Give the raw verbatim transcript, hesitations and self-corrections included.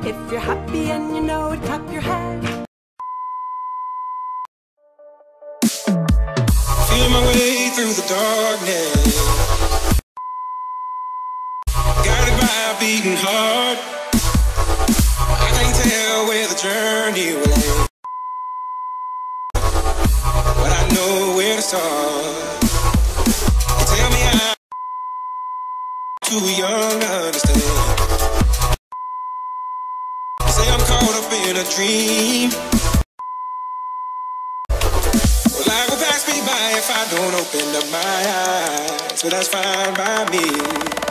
If you're happy and you know it, clap your hands. Feel my way through the darkness, guided by a beating heart. I can't tell where the journey will end, but I know where to start. They tell me I'm too young to understand. They say I'm caught up in a dream. Life will pass me by if I don't open up my eyes, so that's fine by me.